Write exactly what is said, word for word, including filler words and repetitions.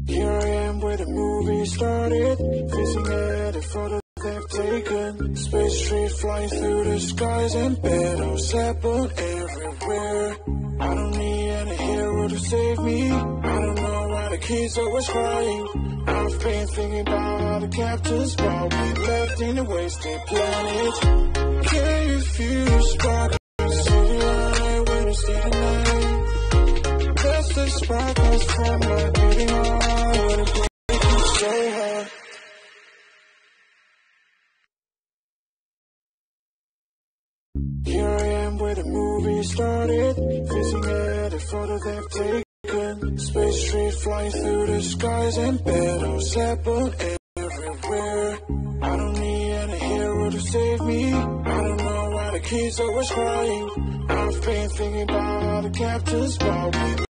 Here I am where the movie started, facing at a photo they've taken. Space tree flying through the skies and battles happen everywhere. I don't need any hero to save me. I don't know why the kids always crying. I've been thinking about how the captain's ball we left in a wasted planet. Can you feel the spark of the city light when it's still night? That's the sparkles from my beating heart. When it breaks so hard. Here I am where the movie started, facing at a photo they've taken. Space tree flying through the skies and battles happen everywhere. I don't need any hero to save me. I don't know why the kids always crying. I've been thinking about how the captain's ball we